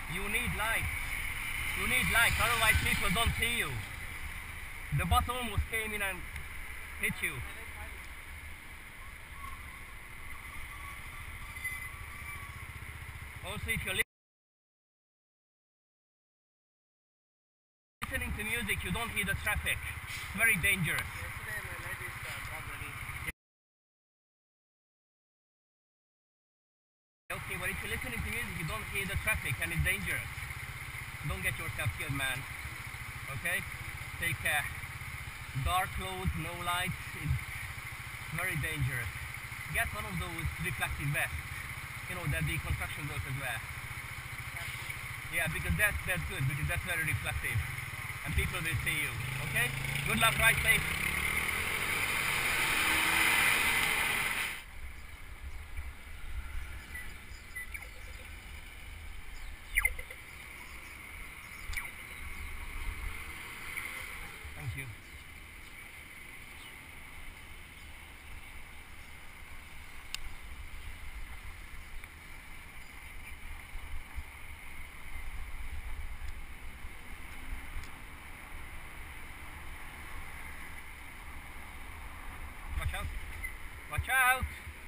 You need light. You need light, otherwise people don't see you. The bus almost came in and hit you. Also, if you're listening to music, you don't hear the traffic. It's very dangerous. Okay, but if you're listening to music, you don't hear the traffic and it's dangerous. Don't get yourself killed, man. Okay? Take care. Dark clothes, no lights, it's very dangerous. Get one of those reflective vests, you know, that the construction workers wear. Yeah, because that's good, because that's very reflective. And people will see you. Okay? Good luck, ride safe. Thank you. Watch out. Watch out.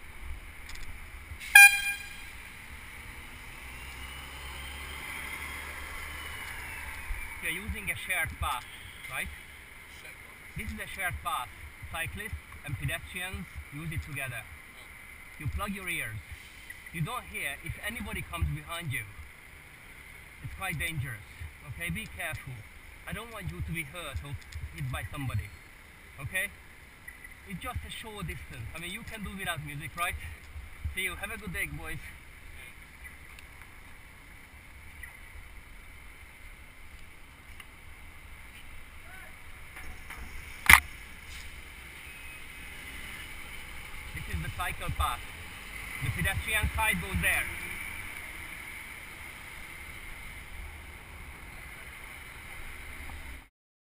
You're using a shared path, right? This is a shared path. Cyclists and pedestrians use it together. You plug your ears. You don't hear if anybody comes behind you. It's quite dangerous. Okay, be careful. I don't want you to be hurt or hit by somebody. Okay? It's just a short distance. I mean, you can do without music, right? See you. Have a good day, boys. This is the cycle path. The pedestrian side goes there.